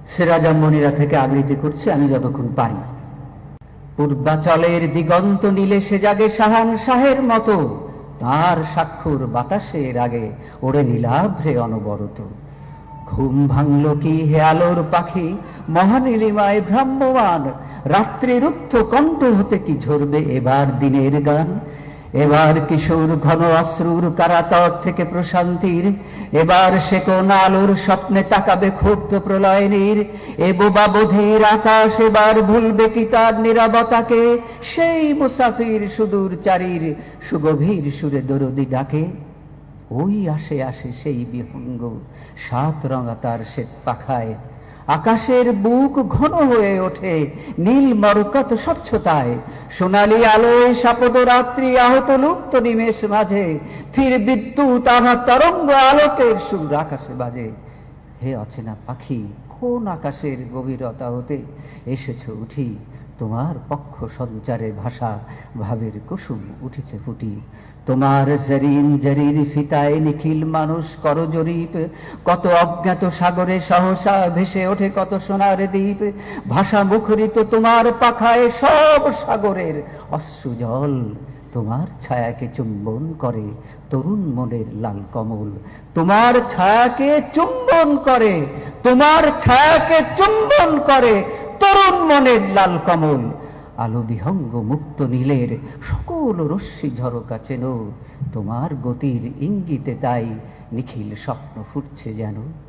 সিরাজাম্মনিরা থেকে আবৃত্তি করছি আমি যতক্ষণ পারি। পূর্বাচলের দিগন্ত নীলে সে জাগে শাহান শাহের মতো, তার স্বাক্ষর বাতাসের আগে ওড়ে নীলাভ্রে অনবরত। ঘুম ভাঙল কি হে আলোর পাখি মহানীলিমায় ভ্রাম্যমান, রাত্রিরুদ্ধ কণ্ঠ হতে কি ঝরবে এবার দিনের গান। এবার কিশোর ঘন অশ্রুর কারাতক থেকে প্রশান্তির, এবার সে কোন আলোর স্বপ্নে তাকাবে ক্ষুব্ধ প্রলয়নীর। এ বোবা বধির আকাশ এবার ভুলবে কি তার নীরবতাকে, সেই মুসাফির সুদূর চারির সুগভীর সুরে দরদি ডাকে। ওই আসে আসে সেই বিহঙ্গ সাত রঙা তার শ্বেত পাখায়, আকাশের বুক ঘন হয়ে ওঠে নীল মরকত স্বচ্ছতায়। সোনালী আলোয় সাপদ রাত্রি আহত লুপ্ত নিমেষ মাঝে, থির বিদ্যুৎ আভা তরঙ্গ আলোকের সুর আকাশে বাজে। হে অচেনা পাখি কোন আকাশের গভীরতা হতে এসেছ উঠি, তোমার পক্ষ সঞ্চারে ভাষা ভাবের কুসুম উঠেছে ফুটি। তোমার জরিন জরির ফিতায় নিখিল মানুষ কর জরিপ, কত অজ্ঞাত সাগরে সহসা ভেসে ওঠে কত সোনার দ্বীপ। ভাষা মুখরিত তোমার পাখায় সব সাগরের অশ্রু জল, তোমার ছায়াকে চুম্বন করে তরুণ মনের লাল কমল। তোমার ছায়াকে চুম্বন করে, তোমার ছায়াকে চুম্বন করে তরুণ মনের লাল কমল। আলো বিহঙ্গ মুক্ত নীলের সকল রশ্মি ঝরকা চেনো, তোমার গতির ইঙ্গিতে তাই নিখিল স্বপ্ন ফুটছে যেন।